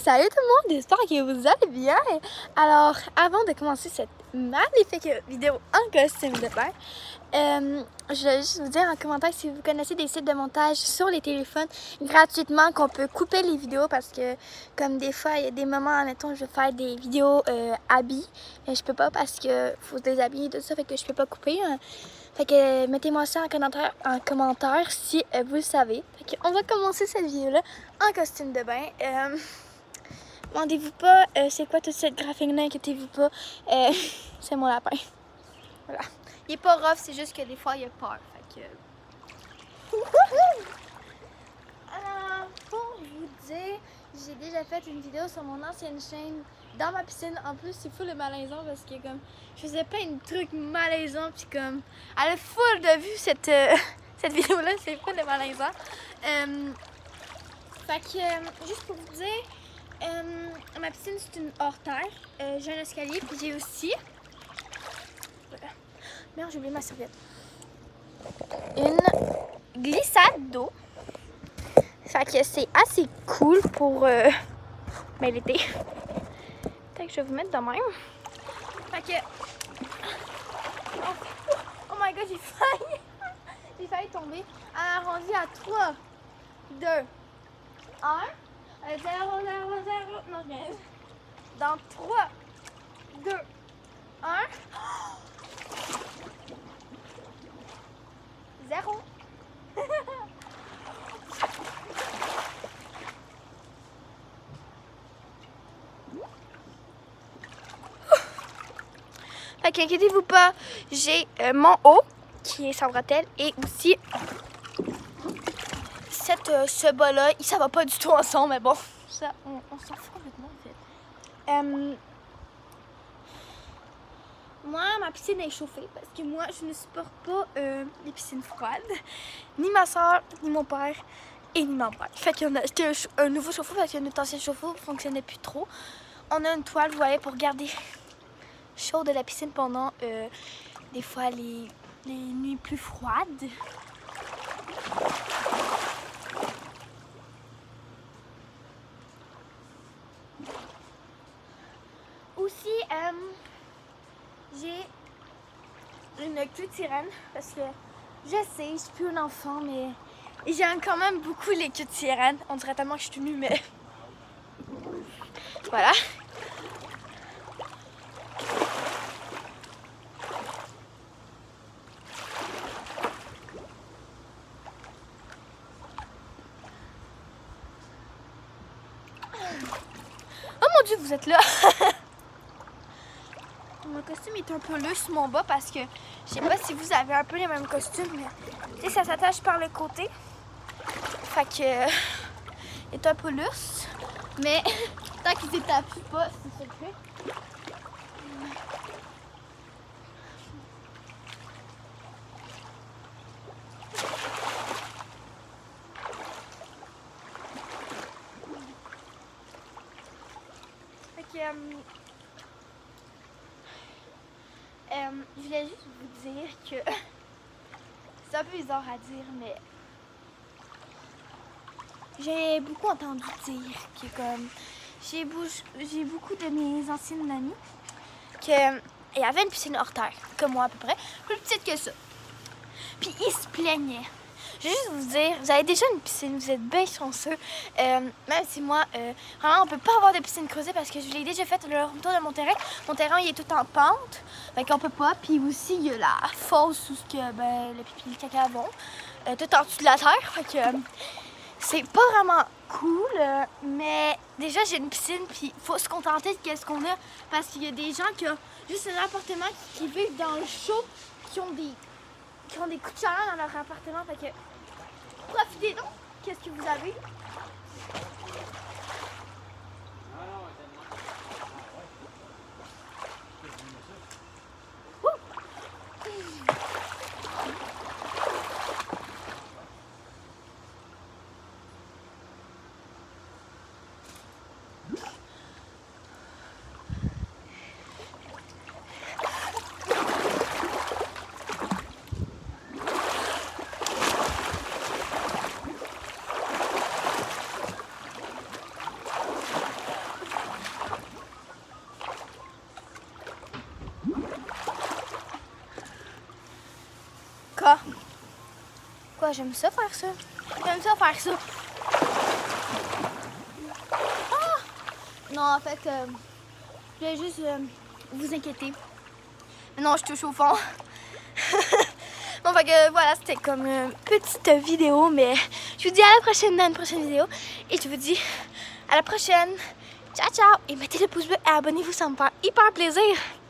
Salut tout le monde, j'espère que vous allez bien. Alors, avant de commencer cette magnifique vidéo en costume de bain, je voulais juste vous dire en commentaire si vous connaissez des sites de montage sur les téléphones gratuitement qu'on peut couper les vidéos parce que comme des fois il y a des moments, admettons je veux faire des vidéos habits, mais je peux pas parce que faut se déshabiller et tout ça, fait que je peux pas couper. Fait que mettez-moi ça en commentaire si vous le savez. Fait que on va commencer cette vidéo-là en costume de bain. Demandez-vous pas c'est quoi toute cette graphique-là, inquiétez-vous pas. C'est mon lapin. Voilà. Il est pas rough, c'est juste que des fois il a peur. Fait que... Alors, pour vous dire, j'ai déjà fait une vidéo sur mon ancienne chaîne dans ma piscine. En plus, c'est full de malaisant parce que comme je faisais plein de trucs malaisants, puis comme elle a full de vues cette vidéo-là, c'est full de malaisant. Fait que juste pour vous dire, ma piscine c'est une hors-terre. J'ai un escalier, puis j'ai aussi. Merde, j'ai oublié ma serviette. Une glissade d'eau. Fait que c'est assez cool pour l'été. Fait que je vais vous mettre de même. Fait que... Oh my god, j'ai failli! J'ai failli tomber. Alors, on dit à 3, 2, 1. 0, 0, 0. Non, je viens. Dans 3, 2, 1. 0. Fait qu'inquiétez-vous pas, j'ai mon haut qui est sans bretelle et aussi ce bas-là. Ça va pas du tout ensemble, mais bon, ça, on s'en fout complètement en fait. Moi, ma piscine est chauffée parce que moi, je ne supporte pas les piscines froides. Ni ma soeur, ni mon père et ni mon père. Fait qu'on a acheté un nouveau chauffe-eau parce que notre ancien chauffe-eau ne fonctionnait plus trop. On a une toile, vous voyez, pour garder chaud de la piscine pendant des fois les nuits plus froides. Aussi, j'ai une queue de sirène parce que je sais, je suis plus un enfant, mais j'aime quand même beaucoup les queues de sirène. On dirait tellement que je suis nue, mais voilà. Oh mon dieu, vous êtes là! Mon costume est un peu loose sur mon bas parce que je sais pas si vous avez un peu les mêmes costumes, mais ça s'attache par le côté. Fait que il est un peu loose, mais tant qu'il ne t'appuie pas, c'est secret. Fait que je voulais juste vous dire que c'est un peu bizarre à dire, mais j'ai beaucoup entendu dire que comme j'ai beaucoup de mes anciennes amies qu'il y avait une piscine hors terre, comme moi à peu près, plus petite que ça. Puis ils se plaignaient. Je vais juste vous dire, vous avez déjà une piscine, vous êtes bien chanceux. Même si moi, vraiment, on peut pas avoir de piscine creusée parce que je l'ai déjà fait le retour de mon terrain. Mon terrain, il est tout en pente, donc on peut pas. Puis aussi, il y a la fosse où le pipi et le caca vont, tout en dessous de la terre. Fait que c'est pas vraiment cool, mais déjà, j'ai une piscine, puis il faut se contenter de ce qu'on a parce qu'il y a des gens qui ont juste un appartement qui vivent dans le chaud, qui ont des coups de chaleur dans leur appartement, fait que profitez donc, qu'est-ce que vous avez? Quoi? Quoi, j'aime ça faire ça? J'aime ça faire ça. Ah! Non, en fait, je vais juste vous inquiéter. Non, je touche au fond. Bon, fait que voilà, c'était comme une petite vidéo, mais je vous dis à la prochaine dans une prochaine vidéo. Et je vous dis à la prochaine. Ciao, ciao! Et mettez le pouce bleu et abonnez-vous, ça me fait hyper plaisir.